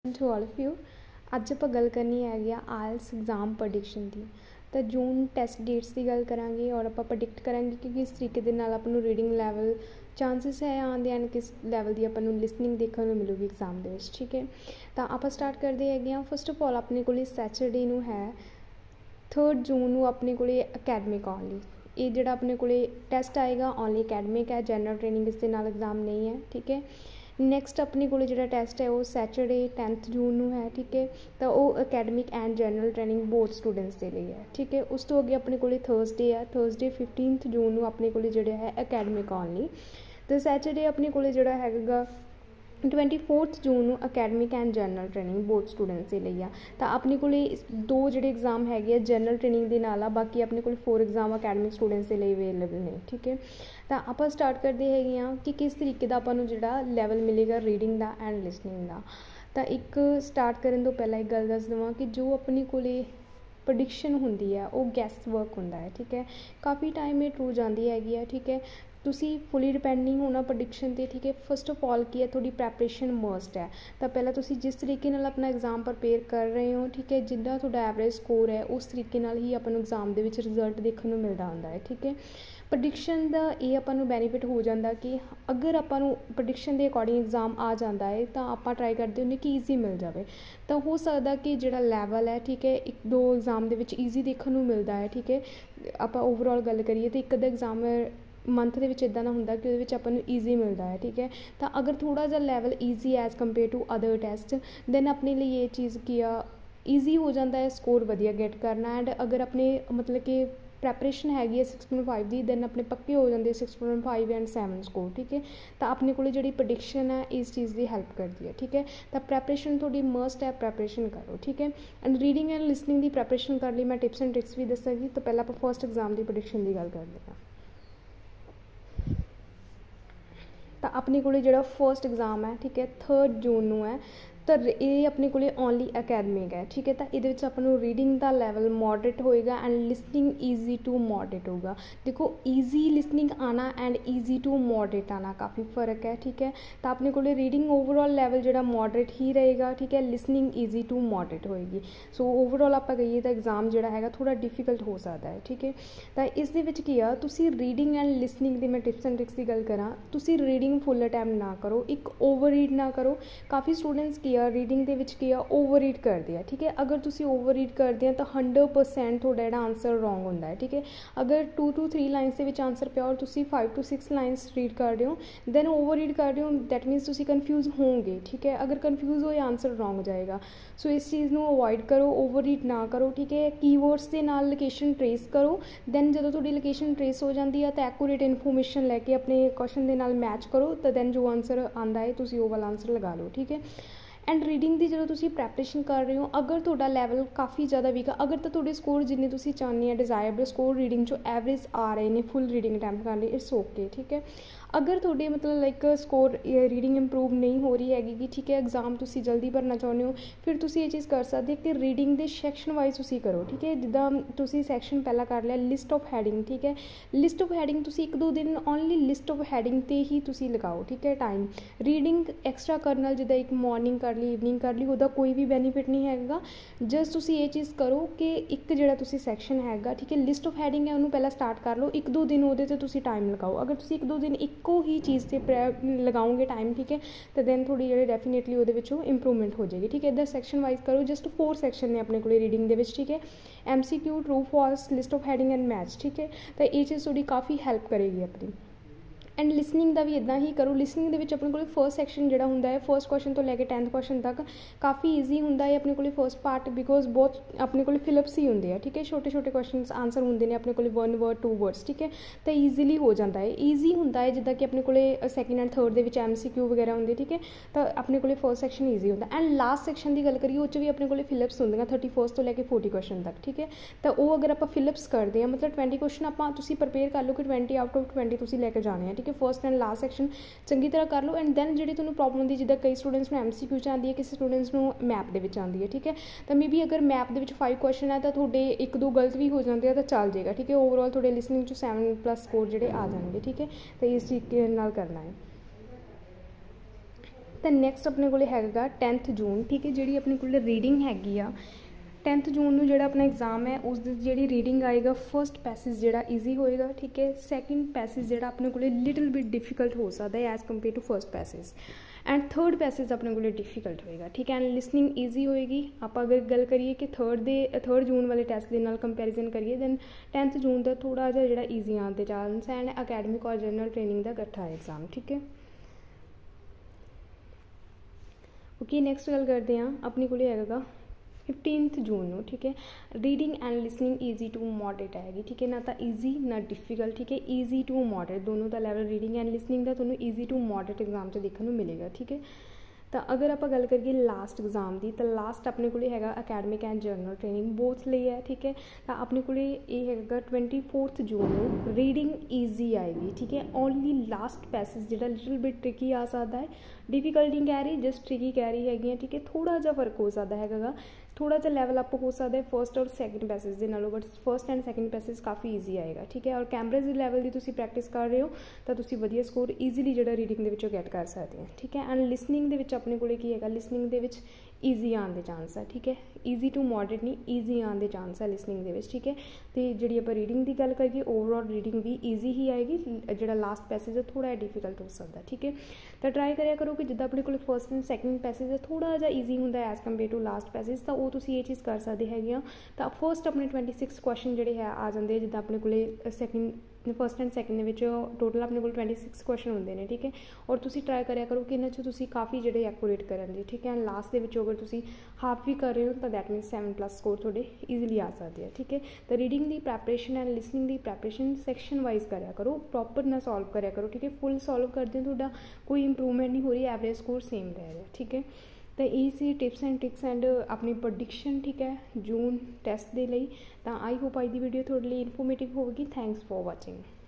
To all of you अज आप गल करनी हैगी आयल्स एग्जाम प्रडिक्शन की। तो जून टैसट डेट्स की गल करांगे और आप प्रडिक्ट करांगे कि किस तरीके के नाल आपां नूं रीडिंग लैवल चांसिस है आने एंड किस लैवल की आपां नूं लिसनिंग देखने को मिलूगी एग्जाम दे विच। ठीक है, तो आप स्टार्ट करते हैं। फस्ट ऑफ ऑल अपने को सैटरडे नूं है 3 जून नूं अपने को अकैडमिक ओनली ये जोड़ा अपने को टैसट आएगा ओनली अकैडमिक है, जनरल ट्रेनिंग इस दे नाल एग्जाम नहीं है। ठीक है, नैक्सट अपने को जो टैसट है वो सैटरडे 10 जून नूं है। ठीक है, तो वो academic and general training both students के लिए है। ठीक है, उस तो अगे अपने को थर्सडे है, थर्सडे 15 जून नूं अपने को जो है अकैडमिक ओनली। तो सैटरडे अपने को जो है 24 जून नूं academic and general training both students के लिए आ। तो अपने को दो जोड़े एग्जाम है जनरल ट्रेनिंग के नाल, बाकी अपने को 4 एग्जाम अकैडमिक स्टूडेंट्स के लिए अवेलेबल ने। ठीक है, तो आप स्टार्ट करते हैं कि किस तरीके का आपां नूं जिहड़ा लैवल मिलेगा रीडिंग का एंड लिसनिंग का। तो एक स्टार्ट करने तो पहला एक गल दस देवां कि जो अपने को प्रडिक्शन होंदी है वो गैस वर्क होंदा है। ठीक है, काफ़ी टाइम ये ट्रू जाती हैगी। ठीक है, तुसी फुली डिपेंड नहीं होना प्रडिक्शन पर। ठीक है, फस्ट ऑफ ऑल की है थोड़ी प्रैपरेशन मस्ट है। तो पहला तुसी जिस तरीके नाल अपना एग्जाम प्रिपेयर कर रहे हो, ठीक है, जिन्ना तुहाडा एवरेज स्कोर है उस तरीके नाल ही अपन एग्जाम दे विच रिजल्ट देखने को मिलता होंदा है। ठीक है, प्रडिक्शन का ये अपन बेनीफिट हो जाता कि अगर अपन प्रडिक्शन के अकॉर्डिंग एग्जाम आ जाता है तो आप ट्राई करते होंगे कि ईजी मिल जाए। तो हो सकता कि जो लैवल है, ठीक है, 1-2 एग्जाम के ईजी देखने को मिलता है। ठीक है, आप ओवरऑल गल करिए तो एक अद्धा एग्जाम मंथ के इदा का होंगे कि वो अपन ईजी मिलता है। ठीक है, तो अगर थोड़ा जा level easy as compare to other test than अपने लिए ये चीज़ की ईजी हो जाता है स्कोर वधिया गेट करना। एंड अगर अपने मतलब कि प्रैपरेशन हैगी 6.5 की दैन अपने पक्के हो जाते 6.5 एंड 7 स्कोर। ठीक है, तो अपने को जी प्रडिक्शन है इस चीज़ की हेल्प करती है। ठीक है, तो प्रैपरेशन थोड़ी मस्ट है, प्रैपरेशन करो। ठीक है, एंड रीडिंग एंड लिसनिंग की प्रैपरेशन कर ली मैं टिप्स एंड ट्रिक्स भी दसागी। तो पहले आप फस्ट एग्जाम की प्रडिक्शन की गल करते हैं। तो अपने को जो फस्ट एग्जाम है, ठीक है, 3 जून नूं है। तो ये अपने को ओनली अकैडमिक है। ठीक है, तो ये अपन रीडिंग का लैवल मॉडरेट होएगा and listening easy to moderate होगा। देखो ईजी लिसनिंग आना एंड ईजी टू मॉडरेट आना काफ़ी फ़र्क है। ठीक है, तो अपने को रीडिंग ओवरऑल लैवल जो मॉडरेट ही रहेगा। ठीक है, लिसनिंग ईजी टू मॉडरेट होएगी। सो ओवरऑल आप कहिए तो एग्जाम जो है थोड़ा डिफिकल्ट हो सकता है। ठीक है, तो इस तुसी रीडिंग एंड लिसनिंग की मैं टिप्स एंड ट्रिक्स की गल करा, तुसी रीडिंग फुल अटैम्प्ट ना करो, एक ओवर रीड ना करो। काफ़ी स्टूडेंट्स की रीडिंग के की ओवर रीड करते हैं। ठीक है, अगर तुम ओवर रीड करते हैं तो 100% थोड़ा जो आंसर रॉन्ग होता है। ठीक है, अगर 2 to 3 लाइन्स के आंसर पिया और तुम 5 to 6 लाइन्स रीड कर रहे हो दैन ओवर रीड कर रहे हो, दैट मीनस तुम कन्फ्यूज होंगे। ठीक है, अगर कन्फ्यूज हो आंसर रॉन्ग जाएगा। सो इस चीज़ को अवॉइड करो, ओवर रीड ना करो। ठीक है, कीवर्ड्स के नाल लोकेशन ट्रेस करो, दैन जो थोड़ी लोकेशन ट्रेस हो जाती है तो एक्यूरेट इन्फॉर्मेशन लैके अपने क्वेश्चन के नाल मैच करो, तो दैन जो आंसर आता है तुम वो वाला आंसर लगा लो। ठीक है, एंड रीडिंग की जो तुम प्रैपरेशन कर रहे हो, अगर थोड़ा लैवल काफ़ी ज़्यादा वीक है, अगर तो थोड़े स्कोर जिन्ने तुम चाहते हैं डिजायरेबल स्कोर रीडिंग चो एवरेज आ रहे हैं फुल रीडिंग अटैम्प्ट करने, इट्स ओके। ठीक है, अगर थोड़े मतलब लाइक स्कोर रीडिंग इंप्रूव नहीं हो रही हैगी कि ठीक है एग्जाम तुम जल्दी भरना चाहते हो, फिर तुम ये चीज़ कर सकते कि रीडिंग के सैक्शन वाइज तुम करो। ठीक है, जिदा तुम सैक्शन पहला कर लिया लिस्ट ऑफ हैडिंग। ठीक है, लिस्ट ऑफ हैडिंग तुम 1-2 दिन ओनली लिस्ट ऑफ हैडिंग ते ही तुम लगाओ। ठीक है, टाइम रीडिंग एक्सट्रा करना जिदा एक मॉर्निंग कर ली इवनिंग कर ली वह कोई भी बेनीफिट नहीं हैगा। जस्ट तुम ये चीज़ करो कि एक जोड़ा तुम सैक्शन हैगा, ठीक है, लिस्ट ऑफ हैडिंग है उन्होंने पहला स्टार्ट कर लो, 1-2 दिन वो टाइम लगाओ। अगर तुम 1-2 दिन एको ही चीज़ से लगाओगे टाइम, ठीक है, तो दैन थोड़ी जो डेफिनेटली वो इंप्रूवमेंट हो जाएगी। ठीक है, इधर सैक्शन वाइज करो, जस्ट 4 सैक्शन ने अपने को रीडिंग के। ठीक है, MCQ, true false, list of heading and match. ठीक है, तो ये चीज़ थोड़ी काफ़ी हैल्प करेगी अपनी। एंड लिसनिंग का भी इदा ही करो। लिसनिंग के अपने को फर्स्ट सैक्शन जो होंगे है फर्स्ट क्वेश्चन तो लैके 10th क्वेश्चन तक काफ़ी ईजी होंगे है अपने को फर्स्ट पार्ट, बिकॉज बहुत अपने को फिलिप्स ही होंगे है। ठीक है, छोटे छोटे क्वेश्चन आंसर होंगे ने अपने को 1 वर्ड 2 वर्ड्स। ठीक है, तो ईजीली हो जाता है, ईजी होंगे है जिदा कि अपने को सैकेंड एंड थर्ड के MCQ वगैरह होंगे। ठीक है, तो अपने को फर्स्ट सैक्शन ईजी होंगे। एंड लास्ट सैक्शन की गल करिए उस भी अपने को फिलिप्स होंगे 31 तो लैके 40 क्वेश्चन तक। ठीक है, तो वो अगर आप फिलिप्स करते हैं मतलब 20 क्वेश्चन आप प्रिपेयर कर लो कि 20 आउट ऑफ 20 तुम लैके जाने हैं। ठीक है, फर्स्ट एंड लास्ट सैक्शन चंगी तरह कर लो। एंड दैन जी तुहानूं प्रॉब्लम होंदी जिद्दां कई स्टूडेंट्स में MCQ च आती है, किसी स्टूडेंट्स में मैप के आती है। ठीक है, तो मे बी अगर मैप के 5 क्वेश्चन है तो थोड़े 1-2 गलत भी हो जाते हैं तो चल जाएगा। ठीक है, ओवरऑल थोड़े लिसनिंग 7+ स्कोर जोड़े आ जाएंगे। ठीक है, तो इस तरीके नाल करना है। तो नैक्सट अपने को हैगा 10 जून, ठीक है, जी अपने को रीडिंग हैगी आ 10 जून ਨੂੰ ਜਿਹੜਾ ਆਪਣਾ एग्जाम है उस ਜਿਹੜੀ रीडिंग आएगा फर्स्ट पैसेज ਜਿਹੜਾ ईजी होएगा, ठीक है, सैकेंड पैसेज ਜਿਹੜਾ अपने को लिटिल बिट डिफिकल्ट हो सकता है as compare to first passage and third passage अपने को डिफिकल्ट होएगा, ठीक है, एंड लिसनिंग ईजी होएगी। आप अगर गल करिए कि थर्ड जून वाले टैसट के नाल कंपैरिजन करिए दैन 10 जून का थोड़ा जिहा जिहड़ा ईजी आने के चांस है एंड अकैडमिक और जनरल ट्रेनिंग का इकट्ठा एग्जाम, ठीक है। ओके, नैक्सट गल करते हैं अपने को हैगा 15 जून ਨੂੰ, ठीक है, reading and listening easy to moderate आएगी, ठीक है, ना तो ईजी ना डिफिकल्ट, ठीक है, ईजी टू मॉडरेट दोनों का लैवल रीडिंग एंड लिसनिंग का तुहानूं ईजी टू मॉडरेट एग्जाम से देखने को मिलेगा, ठीक है। तो अगर आप गल करिए लास्ट एग्जाम की, तो लास्ट अपने को हैगा academic and general training both लिए है, ठीक है, तो अपने को हैगा 24 जून को रीडिंग ईजी आएगी, ठीक है, ओनली लास्ट पैसेज जो लिटिल बिट ट्रिकी आ सकता है, डिफिकल्ट नहीं कह रही, जस्ट ट्रिकी कह रही हैगी, ठीक है, थोड़ा जा फर्क हो सकता है, थोड़ा जा लैवल अप हो सकता है फर्स्ट और सैकेंड पैसेज के नालों, but first and second passage काफ़ी ईजी आएगा, ठीक है, और कैमरेज लैवल की तुसीं प्रैक्टिस कर रहे हो तो तुसीं वधिया स्कोर ईजीली जो रीडिंग के विचों गैट कर सकते हैं, ठीक है, एंड लिसनिंग के विच अपने को की है लिसनिंग के विच ईजी आने के चांस है, ठीक है, ईजी टू मॉडरेट नहीं ईजी आने के चांस है लिसनिंग के विच, ठीक है। तो जी आप रीडिंग की गल करिए ओवरऑल रीडिंग भी ईजी ही आएगी, जो लास्ट पैसेज है थोड़ा डिफिकल्ट हो सकता है, ठीक है। तो ट्राई करिया करो कि जिद्दां अपने को फर्स्ट एंड सैकेंड पैसेज है थोड़ा जा ईजी होंदा as compare to last passage, तो वो तुसीं ये चीज़ कर सकते हैं। तो फर्स्ट अपने 26 क्वेश्चन जोड़े है आ जाते हैं, जिद्दां अपने को second first and second total अपने को 26 क्वेश्चन होंगे ने, ठीक है, और तुसीं ट्राई करिया करो कि इन्हां चों तुसीं काफ़ी जो एक्यूरेट करन दी, ठीक है, लास्ट के विचों अगर तुसीं हाफ भी कर रहे हो तो दैट मीनस 7+ स्कोर थोड़े ईजिली आ सकते हैं, ठीक है। तो रीडिंग की प्रैपरेशन एंड लिसनिंग की प्रैपरेशन सैक्शन वाइज करा करो, प्रॉपर ना सॉल्व करा करो, ठीक है, फुल सॉल्व करते थोड़ा कोई इंप्रूवमेंट नहीं हो रही, एवरेज स्कोर सेम रह रहा है, ठीक है। तो यही सी टिप्स एंड ट्रिक्स एंड अपनी प्रडिक्शन, ठीक है, जून टैसट के लिए। तो आई होप अज की वीडियो थोड़े लिए इन्फॉर्मेटिव होगी। Thanks for watching.